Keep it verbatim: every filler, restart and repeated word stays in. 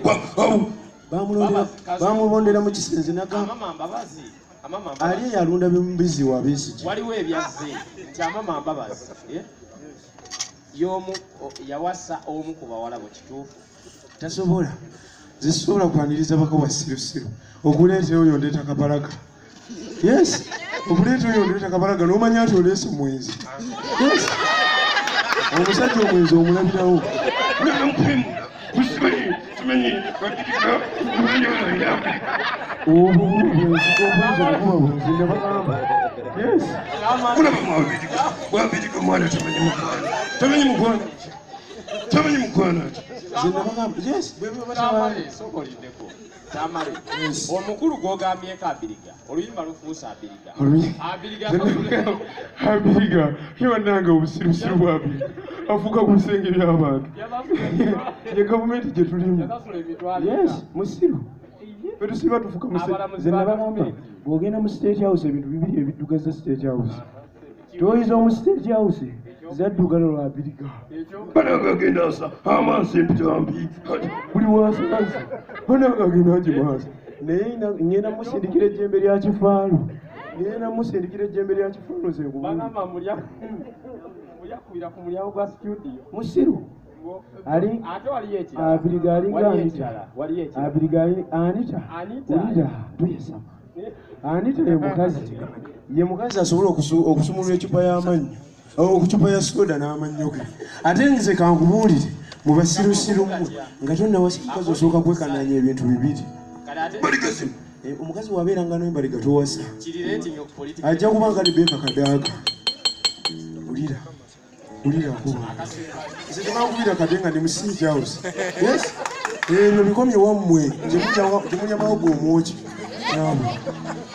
bamulondera mu kisenze nagamba ali yalunda bimbizi wa Besigye waliwo ebyazze nti amama mbabazi y'omu yawasa omu ku bawala bwe kituufu tasobola zisobola kwaniriza baka wa sirusiru okuleeta oyo ndeeta kapalaga yes okuleeta oyo ndeeta kapalaga n'omanya nti oleese omwezi yes omusajja omwezi omulabirawo omukulu gw'ogambye Abiriga oluyimba lufuusa Abiriga Abiriga yebannanga obusirusiru bwa Abiriga afuuka ku bisenge by'abantu ye gavumenti gye tulimu yes musiru fetusiba tufuka muzenabagamba bw'ogenda mu state house ebintu bibiri ebiddugaza state house toyiza omu state house zaddugalo lwa Abiriga banagagenda asa amansi empitambi buli wasaasi banagagenda agimaasa naye ngenda musindikira ejjembe lya kifaalo ngenda musindikira ejjembe lya kifaalo mulyakubira ku mulyango gwa studio musiru ali Abiriga alinga Anita Abiriga Anita Anita tuyesama Anita ye mukazi ye mukazi asobola okusumulula ecupa y'amannyo okucupa ya soda n'amannyo ge ate nze kankubuulire mu basirusiru mmwe nga tonnawasa mukazi osooka kwekananya ebintu bibiri omukazi wabeeranga n'embaliga towasa ajja kubanga ne Beka Kadaga ulira ulira kuba nze tebankubira kadenga ne Musingi House yes ebyo bikomye wammwe gye mulya mawogo omwoki